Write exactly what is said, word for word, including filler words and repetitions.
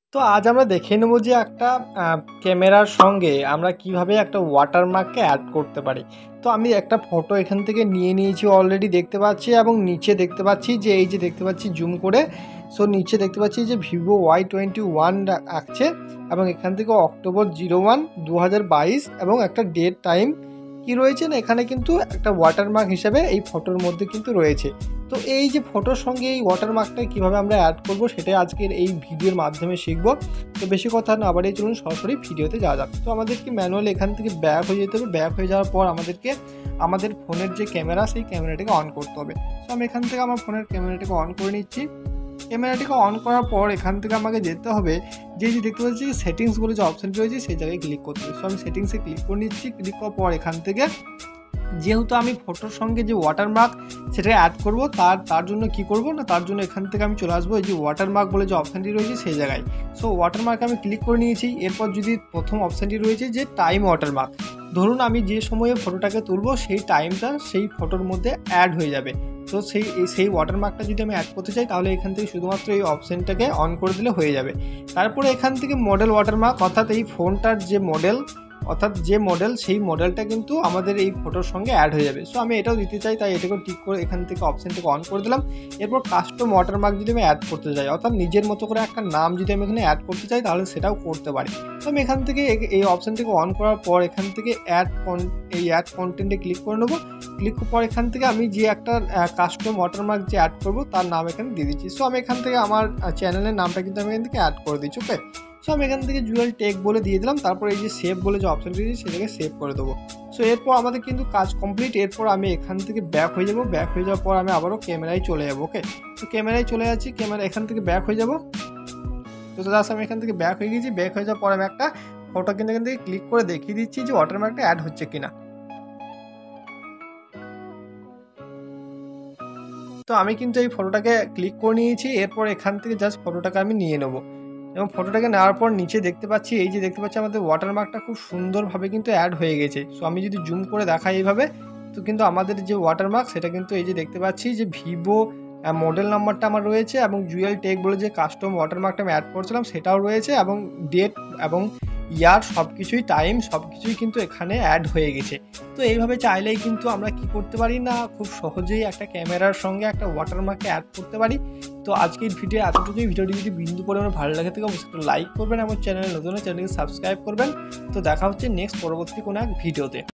তো আজ আমরা দেখে নেব যে একটা ক্যামেরার সঙ্গে আমরা কিভাবে একটা ওয়াটারমার্ককে অ্যাড করতে পারি। তো আমি একটা ফটো এখান থেকে নিয়ে নিয়েছি, অলরেডি দেখতে পাচ্ছি, এবং নিচে দেখতে পাচ্ছি যে এই যে দেখতে পাচ্ছি জুম করে, সো নিচে দেখতে পাচ্ছি যে ভিভো ওয়াই টোয়েন্টি ওয়ান আসছে এবং এখান থেকে অক্টোবর জিরো ওয়ান দু হাজার বাইশ এবং একটা ডেট টাইম কি রয়েছে না, এখানে কিন্তু একটা ওয়াটারমার্ক হিসেবে এই ফটোর মধ্যে কিন্তু রয়েছে। তো এই যে ফটোর সঙ্গে এই ওয়াটারমার্কটা কীভাবে আমরা অ্যাড করব সেটাই আজকের এই ভিডিওর মাধ্যমে শিখব। তো বেশি কথা না বাড়িয়ে চলুন সরাসরি ভিডিওতে যাওয়া যাক। তো আমাদেরকে ম্যানুয়ালি এখান থেকে ব্যাক হয়ে যেতে হবে। ব্যাক হয়ে যাওয়ার পর আমাদেরকে আমাদের ফোনের যে ক্যামেরা সেই ক্যামেরাটাকে অন করতে হবে। তো আমি এখান থেকে আমার ফোনের ক্যামেরাটাকে অন করে নিচ্ছি। ক্যামেরাটিকে অন করার পর এখান থেকে আমাকে যেতে হবে যে যে দেখতে পাচ্ছি সেটিংস বলে যে অপশানটি রয়েছে সেই জায়গায় ক্লিক করতে হবে। সো আমি সেটিংসে ক্লিক করে নিচ্ছি। ক্লিক করার পর এখান থেকে যেহেতু আমি ফটোর সঙ্গে যে ওয়াটারমার্ক সেটা অ্যাড করব, তার তার জন্য কি করব না, তার জন্য এখান থেকে আমি চলে আসবো এই যে ওয়াটারমার্ক বলে যে অপশানটি রয়েছে সেই জায়গায়। সো ওয়াটারমার্ক আমি ক্লিক করে নিয়েছি। এরপর যদি প্রথম অপশানটি রয়েছে যে টাইম ওয়াটারমার্ক, ধরুন আমি যে সময়ে ফটোটাকে তুলবো সেই টাইমটা সেই ফটোর মধ্যে অ্যাড হয়ে যাবে। তো সেই সেই ওয়াটারমার্কটা যদি আমি অ্যাড করতে চাই তাহলে এখান থেকে শুধুমাত্র এই অপশানটাকে অন করে দিলে হয়ে যাবে। তারপরে এখান থেকে মডেল ওয়াটারমার্ক, অর্থাৎ এই ফোনটার যে মডেল অর্থাৎ যে মডেল সেই মডেলটা কিন্তু আমাদের এই ফটোর সঙ্গে অ্যাড হয়ে যাবে। সো আমি এটাও দিতে চাই, তাই এটাকেও টিক করে এখান থেকে অপশানটাকে অন করে দিলাম। এরপর কাস্টম ওয়াটারমার্ক যদি আমি অ্যাড করতে চাই, অর্থাৎ নিজের মতো করে একটা নাম যদি আমি এখানে অ্যাড করতে চাই তাহলে সেটাও করতে পারি। তো আমি এখান থেকে এই অপশানটাকে অন করার পর এখান থেকে অ্যাড এই অ্যাড কন্টেন্টে ক্লিক করে নেবো। ক্লিক করার পর এখান থেকে আমি যে একটা কাস্টম ওয়াটারমার্ক যে অ্যাড করবো তার নাম এখানে দিয়ে দিচ্ছি। সো আমি এখান থেকে আমার চ্যানেলের নামটা কিন্তু আমি এখান থেকে অ্যাড করে দিচ্ছি। ওকে, সো আমি এখান থেকে জুয়েল টেক বলে দিয়ে দিলাম। তারপর এই যে সেভ বলে যে অপশানটি দিয়েছি সেটাকে সেভ করে দেবো। সো এরপর আমাদের কিন্তু কাজ কমপ্লিট। এরপর আমি এখান থেকে ব্যাক হয়ে যাব। ব্যাক হয়ে যাওয়ার পর আমি আবারও ক্যামেরায় চলে যাবো। ওকে, তো ক্যামেরায় চলে যাচ্ছি। ক্যামেরা এখান থেকে ব্যাক হয়ে যাব। তো জাস্ট আমি এখান থেকে ব্যাক হয়ে গেছি। ব্যাক হয়ে যাওয়ার পর আমি একটা ফটো কিন্তু এখান থেকে ক্লিক করে দেখিয়ে দিচ্ছি যে ওয়াটারমার্কটা অ্যাড হচ্ছে কিনা। তো আমি কিন্তু এই ফটোটাকে ক্লিক করে নিয়েছি। এরপর এখান থেকে জাস্ট ফটোটাকে আমি নিয়ে নেবো এবং ফটোটাকে নেওয়ার পর নিচে দেখতে পাচ্ছি এই যে দেখতে পাচ্ছি আমাদের ওয়াটারমার্কটা খুব সুন্দরভাবে কিন্তু অ্যাড হয়ে গেছে। সো আমি যদি জুম করে দেখাই এইভাবে, তো কিন্তু আমাদের যে ওয়াটারমার্ক সেটা কিন্তু এই যে দেখতে পাচ্ছি যে ভিভো মডেল নাম্বারটা আমার রয়েছে এবং জুয়েল টেক বলে যে কাস্টম ওয়াটারমার্কটা আমি অ্যাড করেছিলাম সেটাও রয়েছে এবং ডেট এবং ইয়ার সব কিছুই টাইম সব কিছুই কিন্তু এখানে অ্যাড হয়ে গেছে। তো এইভাবে চাইলেই কিন্তু আমরা কি করতে পারি না, খুব সহজেই একটা ক্যামেরার সঙ্গে একটা ওয়াটারমার্ককে অ্যাড করতে পারি। তো আজকের ভিডিও এতটুকুই। ভিডিওটি যদি বিন্দু পরিমাণে ভালো লাগে থাকে অবশ্যই একটু লাইক করবেন, আমার চ্যানেলে নতুন চ্যানেলকে সাবস্ক্রাইব করবেন। তো দেখা হচ্ছে নেক্সট পরবর্তী কোনো এক ভিডিওতে।